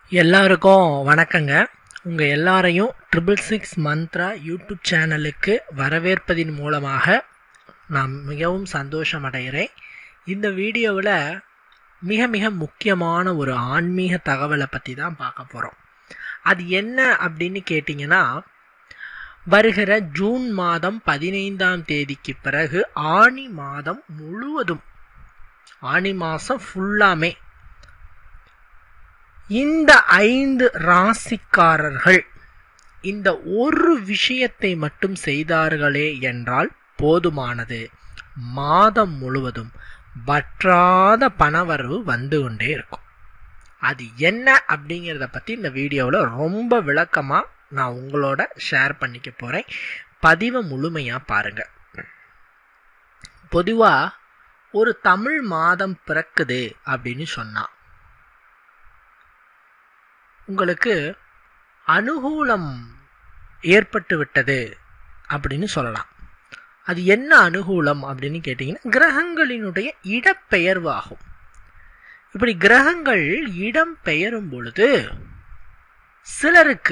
எல்லாருக்கும் வணக்கங்க. உங்கள் எல்லாரையும் 666 மந்த்ரா யூடியூப் சேனலுக்கு வரவேற்பதின் மூலமாக நான் மிகவும் சந்தோஷம் அடைகிறேன். இந்த வீடியோவில் மிக மிக முக்கியமான ஒரு ஆன்மீக தகவலை பற்றி தான் பார்க்க போகிறோம். அது என்ன அப்படின்னு கேட்டிங்கன்னா, வருகிற ஜூன் மாதம் 15ஆம் தேதிக்கு பிறகு ஆனி மாதம் முழுவதும், ஆனி மாதம் ஃபுல்லாமே இந்த 5 ராசிக்காரர்கள் இந்த ஒரு விஷயத்தை மட்டும் செய்தார்களே என்றால் போதுமானது. மாதம் முழுவதும் வற்றாத பணவரவு வந்து கொண்டே இருக்கும். அது என்ன அப்படிங்கிறத பற்றி இந்த வீடியோவில் ரொம்ப விளக்கமாக நான் உங்களோட ஷேர் பண்ணிக்க போகிறேன். பதிவை முழுமையாக பாருங்கள். பொதுவாக ஒரு தமிழ் மாதம் பிறக்குது அப்படின்னு சொன்னால் உங்களுக்கு அனுகூலம் ஏற்பட்டு விட்டது அப்படின்னு சொல்லலாம். அது என்ன அனுகூலம் அப்படின்னு கேட்டிங்கன்னா, கிரகங்களினுடைய இடப்பெயர்வு ஆகும். இப்படி கிரகங்கள் இடம் பெயரும் பொழுது சிலருக்கு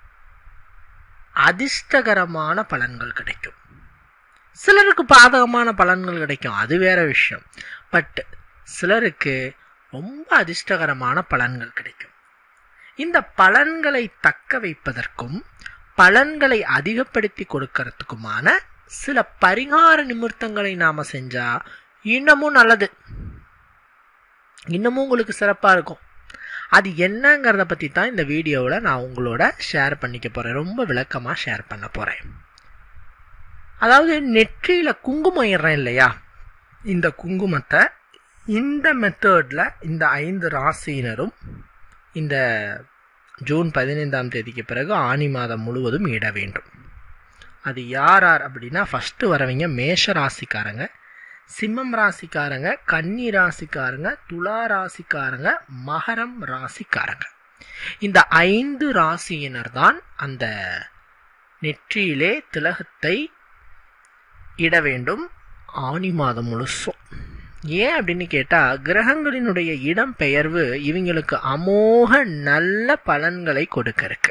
அதிர்ஷ்டகரமான பலன்கள் கிடைக்கும், சிலருக்கு பாதகமான பலன்கள் கிடைக்கும், அது வேற விஷயம். பட் சிலருக்கு ரொம்ப அதிர்ஷ்டகரமான பலன்கள் கிடைக்கும். இந்த பலன்களை தக்க வைப்பதற்கும் பலன்களை அதிகப்படுத்தி கொடுக்கறதுக்குமான சில பரிகார நிமிர்த்தங்களை நாம செஞ்சா இன்னமும் நல்லது, இன்னமும் உங்களுக்கு சிறப்பா இருக்கும். அது என்னங்கிறத பத்தி தான் இந்த வீடியோவில் நான் உங்களோட ஷேர் பண்ணிக்க போறேன். ரொம்ப விளக்கமா ஷேர் பண்ண போறேன். அதாவது நெற்றியில குங்குமம் இடுறேன் இல்லையா, இந்த குங்குமத்தை இந்த மெத்தட்ல இந்த 5 ராசியினரும் இந்த ஜூன் 15ஆம் தேதிக்கு பிறகு ஆனி மாதம் முழுவதும் இட வேண்டும். அது யார் அப்படின்னா, ஃபஸ்ட்டு வரவங்க மேஷ ராசிக்காரங்க, சிம்மம் ராசிக்காரங்க, கன்னி ராசிக்காரங்க, துலா ராசிக்காரங்க, மகரம் ராசிக்காரங்க. இந்த 5 ராசியினர் தான் அந்த நெற்றியிலே திலகத்தை இட வேண்டும் ஆனி மாதம் முழுசும். ஏன் அப்படின்னு கேட்டா, கிரகங்களினுடைய இடம் பெயர்வு இவங்களுக்கு அமோக நல்ல பலன்களை கொடுக்க இருக்கு.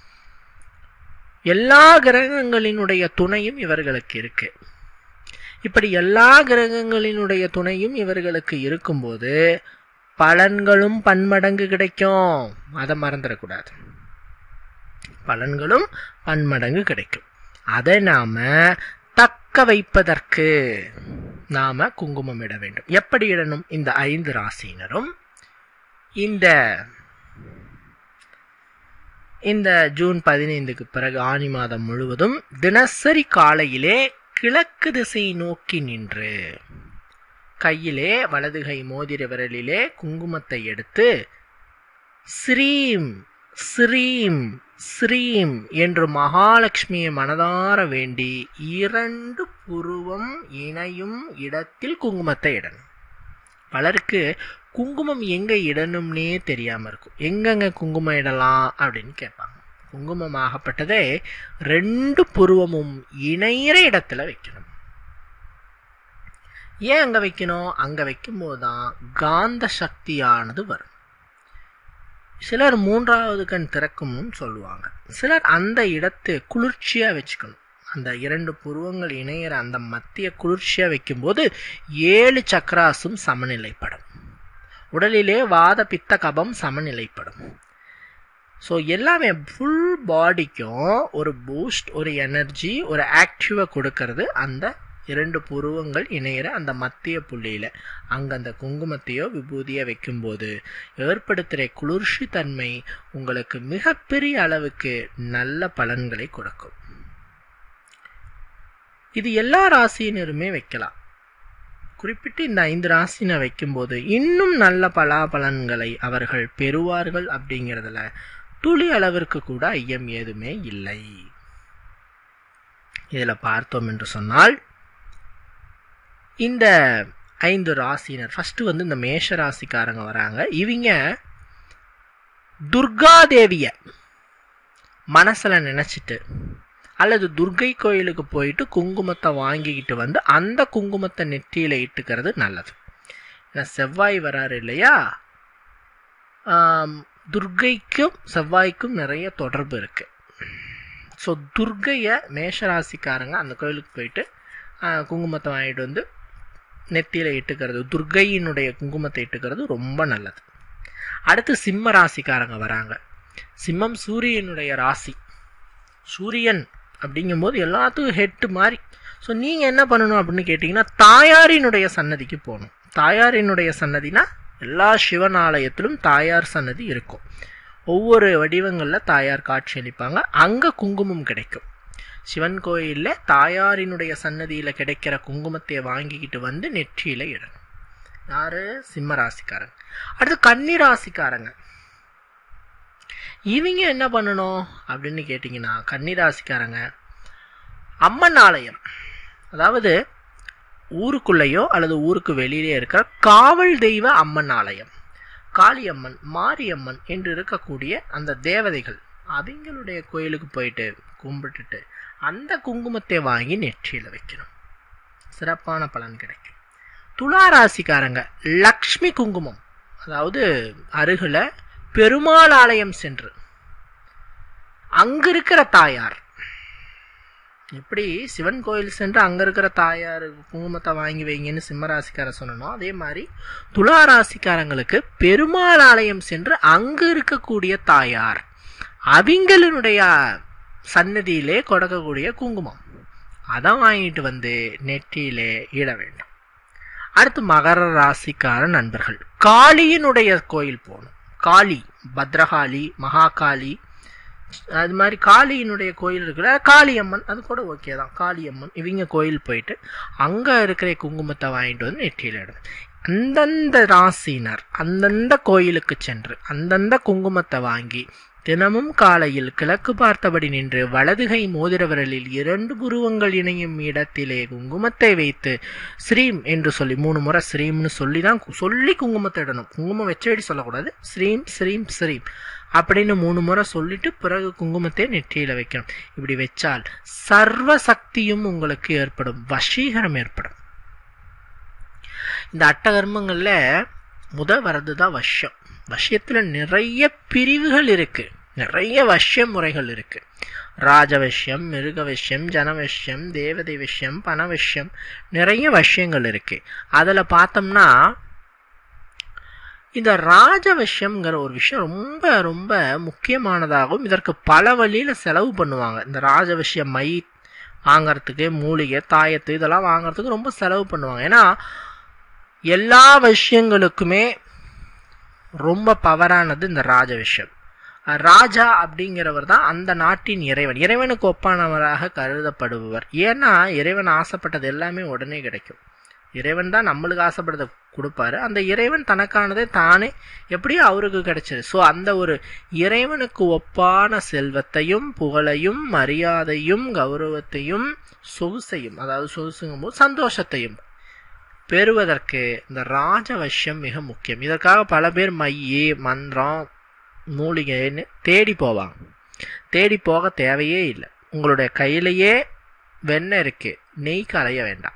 எல்லா கிரகங்களினுடைய துணையும் இவர்களுக்கு இருக்கு. இப்படி எல்லா கிரகங்களினுடைய துணையும் இவர்களுக்கு இருக்கும்போது பலன்களும் பன்மடங்கு கிடைக்கும். அதை மறந்துடக்கூடாது. பலன்களும் பன்மடங்கு கிடைக்கும். அதை நாம தக்க வைப்பதற்கு நாம குங்குமம் இட வேண்டும். எப்படி இடணும்? இந்த 5 ராசியினரும் இந்த ஜூன் 15க்கு பிறகு ஆனி மாதம் முழுவதும் தினசரி காலையிலே கிழக்கு திசை நோக்கி நின்று கையிலே வலதுகை மோதிர விரலிலே குங்குமத்தை எடுத்து ஸ்ரீம் ஸ்ரீம் ஸ்ரீம் என்று மகாலட்சுமியை மனதார வேண்டி 2 புருவம் இணையும் இடத்தில் குங்குமத்தை இடணும். பலருக்கு குங்குமம் எங்க இடணும்னே தெரியாம இருக்கும். எங்கெங்க குங்குமம் இடலாம் அப்படின்னு கேட்பாங்க. குங்குமம் ஆகப்பட்டதே 2 புருவமும் இணையிற இடத்துல வைக்கணும். ஏன் அங்க வைக்கணும்? அங்க வைக்கும் போதுதான் காந்த சக்தியானது வரும். சிலர் 3வது கண் திறக்கும்னு சொல்லுவாங்க. சிலர் அந்த இடத்தை குளிர்ச்சியா வச்சுக்கணும். அந்த 2 புருவங்கள் இணையிற அந்த மத்திய குளிர்ச்சியா வைக்கும்போது 7 சக்கராசும் சமநிலைப்படும். உடலிலே வாத பித்த கபம் சமநிலைப்படும். ஸோ எல்லாமே ஃபுல் பாடிக்கும் ஒரு பூஸ்ட், ஒரு எனர்ஜி, ஒரு ஆக்டிவை கொடுக்கறது அந்த 2 புருவங்கள் இணையிற அந்த மத்திய புள்ளியில அங்க அந்த குங்குமத்தையோ விபூதியோ வைக்கும்போது ஏற்படுத்துகிற குளிர்ச்சி தன்மை உங்களுக்கு மிகப்பெரிய அளவுக்கு நல்ல பலன்களை கொடுக்கும். இது எல்லா ராசியினருமே வைக்கலாம். குறிப்பிட்டு இந்த 5 ராசினை வைக்கும்போது இன்னும் நல்ல பலாபலன்களை அவர்கள் பெறுவார்கள் அப்படிங்கிறதுல துளி அளவிற்கு கூட ஐயம் ஏதுமே இல்லை. இதுல பார்த்தோம் என்று சொன்னால், இந்த 5 ராசினர் ஃபர்ஸ்ட் இந்த மேஷ ராசிக்காரங்க வராங்க. இவங்க துர்காதேவிய மனசுல நினைச்சிட்டு அல்லது துர்கை கோயிலுக்கு போயிட்டு குங்குமத்தை வாங்கிக்கிட்டு அந்த குங்குமத்தை நெற்றியில இட்டுக்கிறது நல்லது. ஏன்னா செவ்வாய் வராரு இல்லையா, துர்க்கைக்கும் செவ்வாய்க்கும் நிறைய தொடர்பு இருக்கு. ஸோ துர்க்கையை மேஷராசிக்காரங்க அந்த கோயிலுக்கு போயிட்டு குங்குமத்தை வாங்கிட்டு வந்து நெத்தியில் இட்டுக்கிறது, துர்க்கையினுடைய குங்குமத்தை இட்டுக்கிறது ரொம்ப நல்லது. அடுத்து சிம்ம ராசிக்காரங்க வராங்க. சிம்மம் சூரியனுடைய ராசி. சூரியன் அப்படிங்கும்போது எல்லாத்துக்கும் ஹெட்டு மாதிரி. ஸோ நீங்கள் என்ன பண்ணணும் அப்படின்னு கேட்டிங்கன்னா, தாயாரினுடைய சன்னதிக்கு போகணும். தாயாரினுடைய சன்னதினா எல்லா சிவன் ஆலயத்திலும் தாயார் சன்னதி இருக்கும். ஒவ்வொரு வடிவங்களில் தாயார் காட்சி அளிப்பாங்க. அங்கே குங்குமம் கிடைக்கும். சிவன் கோயிலில் தாயாரினுடைய சன்னதியில் கிடைக்கிற குங்குமத்தை வாங்கிக்கிட்டு வந்து நெற்றியில் இடணும். யாரு? சிம்ம ராசிக்காரங்க. அடுத்து கன்னி ராசிக்காரங்க. இவங்க என்ன பண்ணணும் அப்படின்னு கேட்டிங்கன்னா, கன்னி ராசிக்காரங்க அம்மன் ஆலயம், அதாவது ஊருக்குள்ளேயோ அல்லது ஊருக்கு வெளியிலே இருக்கிற காவல் தெய்வ அம்மன் ஆலயம், காளியம்மன், மாரியம்மன் என்று இருக்கக்கூடிய அந்த தேவதைகள், அவங்களுடைய கோயிலுக்கு போயிட்டு கும்பிட்டுட்டு அந்த குங்குமத்தை வாங்கி நெற்றியில் வைக்கணும். சிறப்பான பலன் கிடைக்கும். துலா ராசிக்காரங்க லக்ஷ்மி குங்குமம், அதாவது அருகில பெருமாள் ஆலயம் சென்று அங்க இருக்கிற தாயார், எப்படி சிவன் கோயில் சென்று அங்க இருக்கிற தாயார் குங்குமத்தை வாங்கி வைங்கன்னு சிம்மராசிக்காரர் சொல்லணும், அதே மாதிரி துலா ராசிக்காரங்களுக்கு பெருமாள் ஆலயம் சென்று அங்கு இருக்கக்கூடிய தாயார் அவங்களுடைய சன்னதியிலே கொடுக்கக்கூடிய குங்குமம் அதை வாங்கிட்டு வந்து நெற்றியிலே இட வேண்டும். அடுத்து மகர ராசிக்கார நண்பர்கள் காளியினுடைய கோயில் போகணும். காளி, பத்ரகாளி, மகாகாளி, அது மாதிரி காளியினுடைய கோயில் இருக்கிற காளியம்மன், அது கூட ஓகே தான். காளியம்மன் இவங்க கோயில் போயிட்டு அங்கே இருக்கிற குங்குமத்தை வாங்கிட்டு வந்து நெற்றியில் இடணும். அந்தந்த ராசினர் அந்தந்த கோயிலுக்கு சென்று அந்தந்த குங்குமத்தை வாங்கி தினமும் காலையில் கிழக்கு பார்த்தபடி நின்று வலதுகை மோதிர விரலில் 2 புருவங்கள் இணையும் இடத்திலே குங்குமத்தை வைத்து ஸ்ரீம் என்று சொல்லி 3 முறை ஸ்ரீம்னு சொல்லி குங்குமத்தை இடணும். குங்குமம் வச்சபடி சொல்லக்கூடாது. ஸ்ரீம் ஸ்ரீம் ஸ்ரீம் அப்படின்னு 3 முறை சொல்லிட்டு பிறகு குங்குமத்தை நெற்றியில வைக்கணும். இப்படி வச்சால் சர்வ சக்தியும் உங்களுக்கு ஏற்படும், வசீகரம் ஏற்படும். இந்த அட்டகர்மங்கள்ல வரதுதான் வஷ்யம். வஷ்யத்துல நிறைய பிரிவுகள் இருக்கு, நிறைய வஷ்ய முறைகள் இருக்கு. ராஜவஷ்யம், மிருகவஷ்யம், ஜனவஷ்யம், தேவதை வஷ்யம், பணவஷ்யம், நிறைய வஷ்யங்கள் இருக்கு. அதுல பார்த்தோம்னா இந்த ராஜவஷ்யம்ங்கிற ஒரு விஷயம் ரொம்ப ரொம்ப முக்கியமானதாகவும் இதற்கு பல வழியில செலவு பண்ணுவாங்க. இந்த ராஜவஷ்யம் மை வாங்கறதுக்கு, மூலிகை, தாயத்து இதெல்லாம் வாங்கறதுக்கு ரொம்ப செலவு பண்ணுவாங்க. ஏன்னா எல்லா விஷயங்களுக்குமே ரொம்ப பவரானது இந்த ராஜ விஷயம். ராஜா அப்படிங்கிறவர் தான் அந்த நாட்டின் இறைவன், இறைவனுக்கு ஒப்பானவராக கருதப்படுபவர். ஏன்னா இறைவன் ஆசைப்பட்டது எல்லாமே உடனே கிடைக்கும். இறைவன் தான் நம்மளுக்கு ஆசைப்பட்டதை கொடுப்பாரு. அந்த இறைவன் தனக்கானதை தானே எப்படியும் அவருக்கு கிடைச்சது. ஸோ அந்த ஒரு இறைவனுக்கு ஒப்பான செல்வத்தையும் புகழையும் மரியாதையும் கௌரவத்தையும் சொகுசையும், அதாவது சொகுசுங்கும் போது சந்தோஷத்தையும் பெறுவதற்கு இந்த ராஜவஷ்யம் மிக முக்கியம். இதற்காக பல பேர் மையே, மந்திரம், மூலிகைன்னு தேடி போவாங்க. தேடி போக தேவையே இல்லை. உங்களுடைய கையிலேயே வெண்ணெய் இருக்கு, நெய் கலைய வேண்டாம்.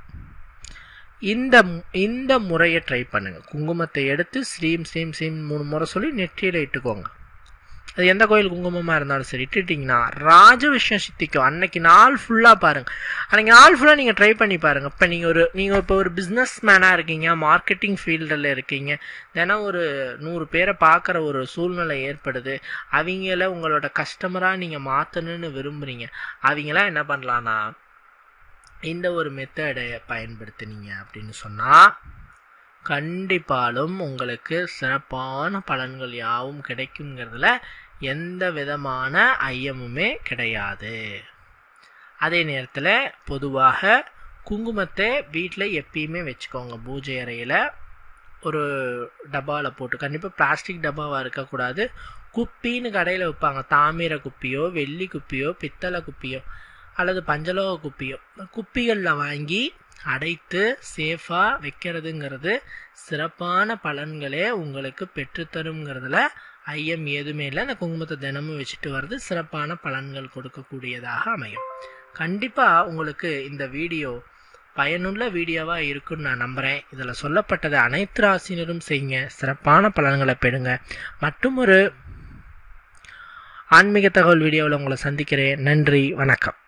இந்த முறையை ட்ரை பண்ணுங்க. குங்குமத்தை எடுத்து ஸ்ரீம் ஸ்ரீம் ஸ்ரீம் 3 முறை சொல்லி நெற்றியில இட்டுக்கோங்க. அது எந்த கோயில் குங்குமமா இருந்தாலும் சரி இட்டுட்டீங்கன்னா ராஜ விஷயம் சித்திக்கும். அன்னைக்கு நாள் ஃபுல்லா பாருங்க, அன்னைக்கு நாள் ஃபுல்லா நீங்க ட்ரை பண்ணி பாருங்க. இப்ப நீங்க இப்போ ஒரு பிசினஸ் மேனா இருக்கீங்க, மார்க்கெட்டிங் ஃபீல்டில் இருக்கீங்க, தினம் ஒரு 100 பேரை பார்க்குற ஒரு சூழ்நிலை ஏற்படுது. அவங்கள உங்களோட கஸ்டமரா நீங்க மாத்தணும்னு விரும்புறீங்க. அவங்களாம் என்ன பண்ணலான்னா இந்த ஒரு மெத்தடை பயன்படுத்தினீங்க அப்படின்னு சொன்னா கண்டிப்பாலும் உங்களுக்கு சிறப்பான பலன்கள் யாவும் கிடைக்குங்கிறதுல எந்த விதமான ஐயமுமே கிடையாது. அதே நேரத்தில் பொதுவாக குங்குமத்தை வீட்டில் எப்பயுமே வச்சுக்கோங்க. பூஜை அறையில் ஒரு டப்பாவில் போட்டு, கண்டிப்பாக பிளாஸ்டிக் டப்பாவாக இருக்கக்கூடாது. குப்பின்னு கடையில் வைப்பாங்க, தாமிர குப்பியோ வெள்ளி குப்பியோ பித்தளை குப்பியோ அல்லது பஞ்சலோக குப்பியோ, குப்பிகளில் வாங்கி அடைத்து சேஃபாக வைக்கிறதுங்கிறது சிறப்பான பலன்களே உங்களுக்கு பெற்றுத்தருங்கிறதுல ஐயம் எதுவுமே இல்லை. அந்த குங்குமத்தை தினமும் வச்சுட்டு வர்றது சிறப்பான பலன்கள் கொடுக்கக்கூடியதாக அமையும். கண்டிப்பாக உங்களுக்கு இந்த வீடியோ பயனுள்ள வீடியோவாக இருக்குன்னு நான் நம்புகிறேன். இதில் சொல்லப்பட்டதை அனைத்து ராசினரும் செய்யுங்க, சிறப்பான பலன்களை பெறுங்க. மற்றும் ஒரு ஆன்மீக தகவல் வீடியோவில் உங்களை சந்திக்கிறேன். நன்றி, வணக்கம்.